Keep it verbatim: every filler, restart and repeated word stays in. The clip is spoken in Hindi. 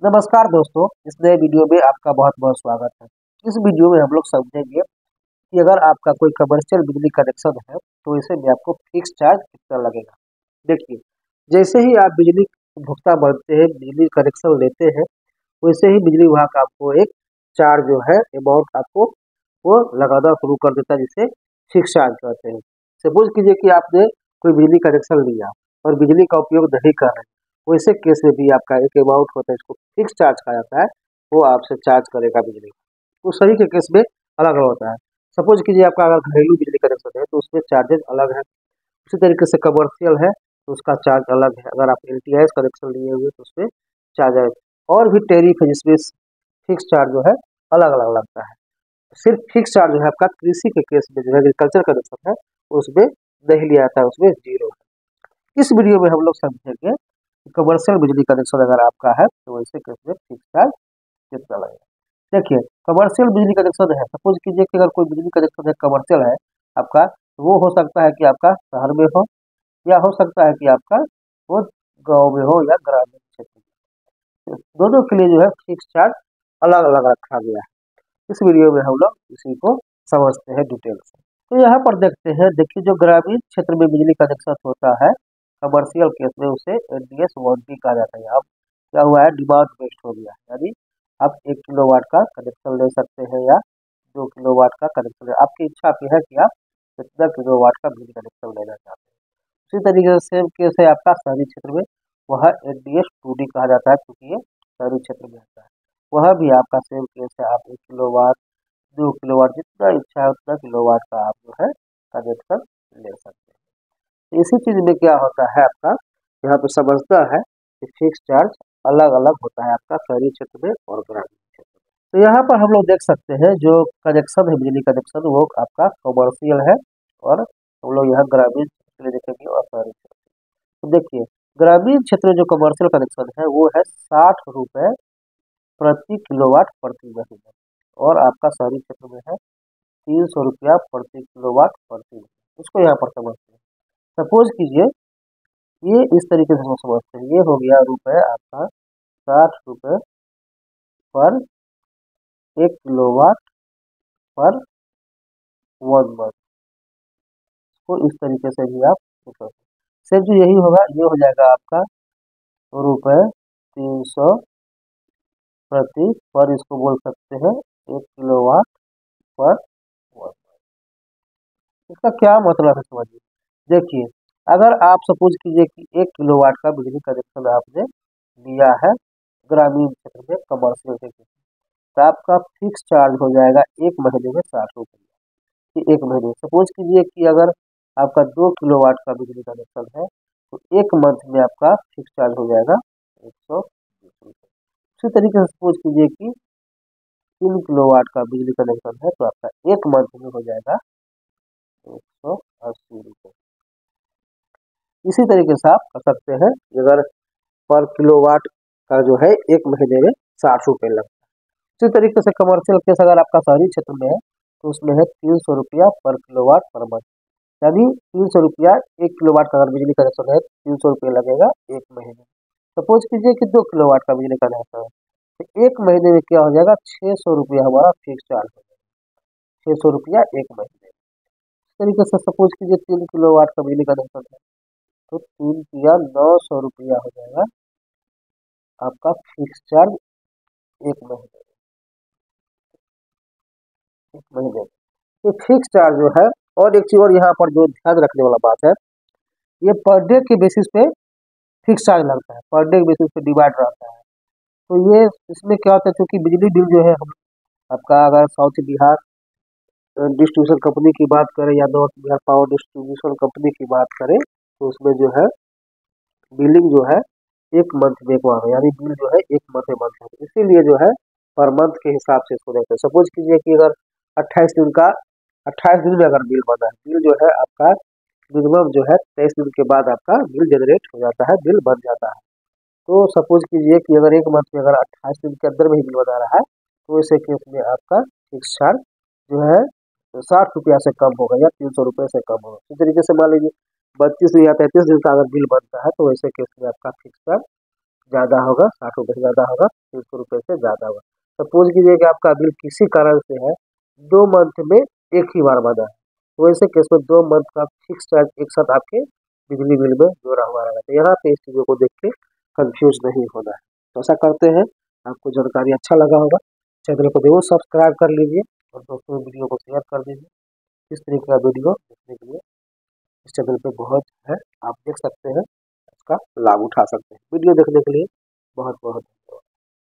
नमस्कार दोस्तों, इस नए वीडियो में आपका बहुत बहुत स्वागत है। इस वीडियो में हम लोग समझेंगे कि अगर आपका कोई कमर्शियल बिजली कनेक्शन है तो इसे में आपको फिक्स चार्ज कितना लगेगा। देखिए, जैसे ही आप बिजली उपभोक्ता बनते हैं, बिजली कनेक्शन लेते हैं, वैसे ही बिजली विभाग आपको एक चार्ज जो है अमाउंट आपको वो लगाना शुरू कर देता है, जिसे फिक्स चार्ज कहते हैं। सपोज कीजिए कि आपने कोई बिजली कनेक्शन लिया और बिजली का उपयोग नहीं कर रहे, वैसे केस में भी आपका एक अमाउंट होता है, इसको फिक्स चार्ज कहा जाता है। वो आपसे चार्ज करेगा बिजली। तो सभी के केस में अलग अलग होता है। सपोज कीजिए आपका अगर घरेलू बिजली कनेक्शन है तो उसमें चार्जेस अलग है। उसी तरीके से कमर्शियल है तो उसका चार्ज अलग है। अगर आप L T I S connection लिए हुए तो उसमें चार्ज है। और भी टेरिफ है जिसमें फिक्स चार्ज जो है अलग अलग लगता है। सिर्फ फिक्स चार्ज जो है आपका कृषि के केस में, जो एग्रीकल्चर कनेक्शन है, उसमें नहीं लिया जाता है, उसमें जीरो है। इस वीडियो में हम लोग समझेंगे कमर्शियल बिजली कनेक्शन अगर आपका है तो वैसे केस में फिक्स चार्ज कितना लगेगा। देखिए, कमर्शियल बिजली कनेक्शन है, सपोज कीजिए कि अगर कोई बिजली कनेक्शन है कमर्शियल है आपका, तो वो हो सकता है कि आपका शहर में हो या हो सकता है कि आपका वो गांव में हो या ग्रामीण क्षेत्र में। दोनों के लिए जो है फिक्स चार्ज अलग अलग रखा गया है। इस वीडियो में हम लोग इसी को समझते हैं डिटेल से। तो यहाँ पर देखते हैं, देखिए जो ग्रामीण क्षेत्र में बिजली कनेक्शन होता है कमर्शियल केस में, उसे एन डी एस वारंटी कहा जाता है। अब क्या हुआ है, डिमांड बेस्ड हो गया है, यानी आप एक किलो वाट का कनेक्शन ले सकते हैं या दो किलो वाट का कनेक्शन ले, आपकी इच्छा पे है कि आप कितना किलो वाट का बिजली कनेक्शन लेना चाहते हैं। उसी तरीके से सेम केस है आपका शहरी क्षेत्र में, वह N D S two D कहा जाता है क्योंकि ये शहरी क्षेत्र में आता है। वह भी आपका सेम केस है, आप एक किलो वाट दो किलो वाट जितना इच्छा है उतना किलो वाट का आप जो है कनेक्शन ले सकते हैं। इसी चीज में क्या होता है आपका, यहाँ पे समझना है कि फिक्स चार्ज अलग अलग होता है आपका शहरी क्षेत्र में और ग्रामीण क्षेत्र में। तो यहाँ पर हम लोग देख सकते हैं जो कनेक्शन है बिजली कनेक्शन वो आपका कमर्शियल है, और हम लोग यहाँ ग्रामीण क्षेत्र में देखेंगे और शहरी क्षेत्र। तो देखिए, ग्रामीण क्षेत्र में जो कमर्शियल कनेक्शन है वो है साठ रुपए प्रति किलोवाट प्रति महीने, और आपका शहरी क्षेत्र में है तीन सौ रुपया प्रति किलोवाट प्रति महीने। इसको यहाँ पर समझते हैं। सपोज कीजिए ये इस तरीके से हम समझते हैं, ये हो गया रुपए आपका साठ रुपए पर एक किलोवाट पर वन मंथ। तो इस तरीके से भी आप सोच सकते हैं। सिर्फ जो यही होगा, ये हो जाएगा आपका रुपए तीन सौ प्रति पर, इसको बोल सकते हैं एक किलोवाट पर वन। इसका क्या मतलब है समझिए। देखिए, अगर आप सपोज कीजिए कि एक किलोवाट का बिजली कनेक्शन आपने लिया है ग्रामीण क्षेत्र में कमर्शियल के, तो आपका फिक्स चार्ज हो जाएगा एक महीने में साठ रुपये। एक महीने सपोज कीजिए कि अगर आपका दो किलोवाट का बिजली कनेक्शन है तो एक मंथ में आपका फिक्स चार्ज हो जाएगा एक सौ बीस रुपये। उसी तरीके से सपोज कीजिए कि तीन किलोवाट का बिजली कनेक्शन है तो आपका एक मंथ में हो जाएगा एक सौ अस्सी रुपये। इसी तरीके से आप कर सकते हैं, अगर पर किलोवाट का जो है एक महीने में साठ रुपये लगता है। इसी तरीके से कमर्शियल केस अगर आपका शहरी क्षेत्र में है तो उसमें है तीन सौ रुपया पर किलोवाट पर मंथ, यानी तीन सौ रुपया एक किलोवाट का अगर बिजली कनेक्शन है तीन सौ रुपये लगेगा एक महीने। सपोज कीजिए कि दो किलोवाट का बिजली कनेक्शन है तो एक महीने में क्या हो जाएगा, छः सौ रुपया हमारा फिक्स चार्ज हो जाएगा, छः सौ रुपया एक महीने। इस तरीके से सपोज कीजिए तीन किलोवाट का बिजली कनेक्शन है तो तीन किया नौ सौ रुपया हो जाएगा आपका फिक्स चार्ज एक महीने एक महीने ये फिक्स चार्ज जो है। और एक चीज और यहाँ पर जो ध्यान रखने वाला बात है, ये पर डे के बेसिस पे फिक्स चार्ज लगता है, पर डे के बेसिस पे डिवाइड रहता है। तो ये इसमें क्या होता है, क्योंकि बिजली बिल जो है हम आपका अगर साउथ बिहार डिस्ट्रीब्यूशन कंपनी की बात करें या north Bihar power distribution company की बात करें तो उसमें जो है बिलिंग जो है एक मंथ में एक बार, यानी बिल जो है एक मंथ में मंथ है, इसीलिए जो है पर मंथ के हिसाब से इसको देते हैं। सपोज कीजिए कि अगर अट्ठाईस दिन का अट्ठाईस दिन में अगर बिल बना है, बिल जो है आपका मिनिमम जो है तेईस दिन के बाद आपका बिल जनरेट हो जाता है, बिल बन जाता है। तो सपोज कीजिए कि अगर एक मंथ में अगर अट्ठाईस दिन के अंदर में ही बिल बना रहा है तो ऐसे केस में आपका फिक्स चार्ज जो है साठ रुपया से कम होगा या तीन सौ रुपये से कम होगा। इस तरीके से मान लीजिए बत्तीस या तैंतीस दिन का अगर बिल बनता है तो वैसे केस में आपका फिक्स चार्ज ज़्यादा होगा, साठ रुपये से ज़्यादा होगा, तीन सौ रुपये से ज़्यादा होगा। सपोज कीजिए कि आपका बिल किसी कारण से है दो मंथ में एक ही बार बना है, तो ऐसे केस में दो मंथ का फिक्स चार्ज एक साथ आपके बिजली बिल में जोड़ा हुआ रहेगा। तो यहाँ पे इस चीज़ों को देख के कंफ्यूज नहीं होना है। तो ऐसा करते हैं, आपको जानकारी अच्छा लगा होगा, चैनल को जरूर सब्सक्राइब कर लीजिए और दोस्तों वीडियो को शेयर कर दीजिए। इस तरीके का वीडियो देखने के लिए इस चैनल पे बहुत है, आप देख सकते हैं, इसका लाभ उठा सकते हैं। वीडियो देखने के लिए बहुत बहुत